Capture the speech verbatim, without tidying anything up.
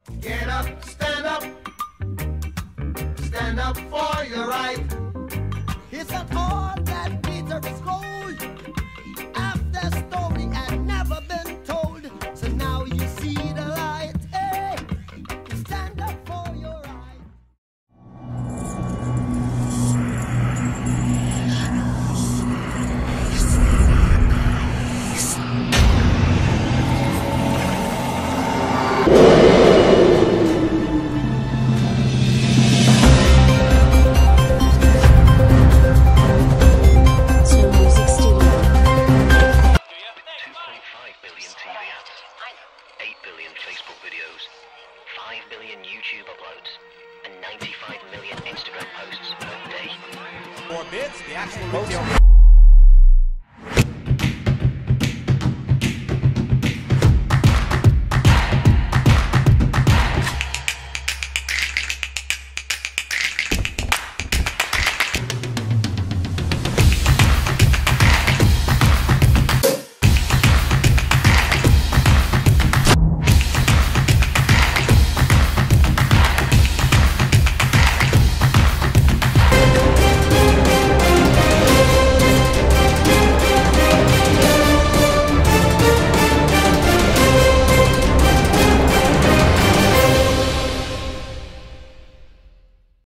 Get up, stand up, stand up for your right. It's not all that Peter is gold. After story had never been told, so now you see the light. Hey, stand up for your right. eight billion Facebook videos, five billion YouTube uploads, and ninety-five million Instagram posts per day. More bits, the actual